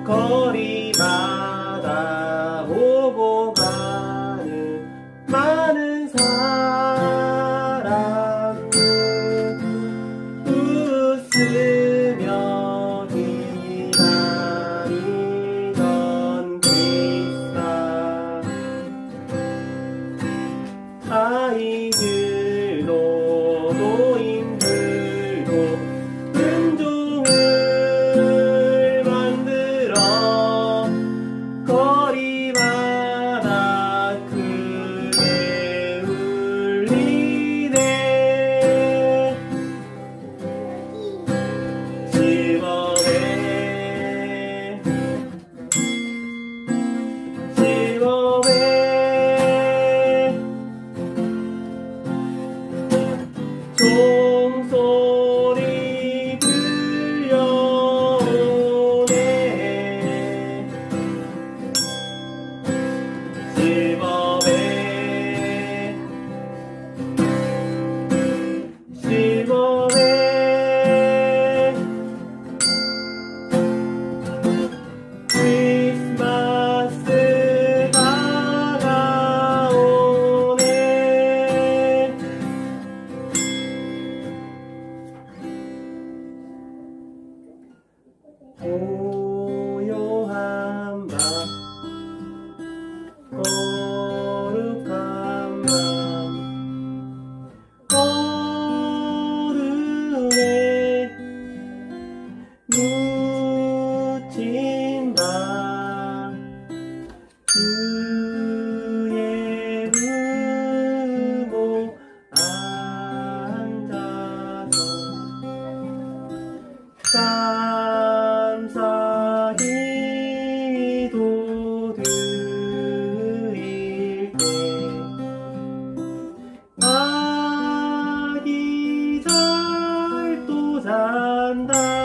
거리마다 오고 가는 많은 사람들 웃으며 기다리던 크리스마스 아이들도 노인들도 은종을 만들어 거리마다 크게 울리네. 시범에 종소리 들려오네. 시범에 크리스마스 다가오네. 고요한 밤 거룩한 밤 어둠에 묻힌 밤 주의 부모 앉아서 감사 기도 드릴 때 아기 잘 또 잔다.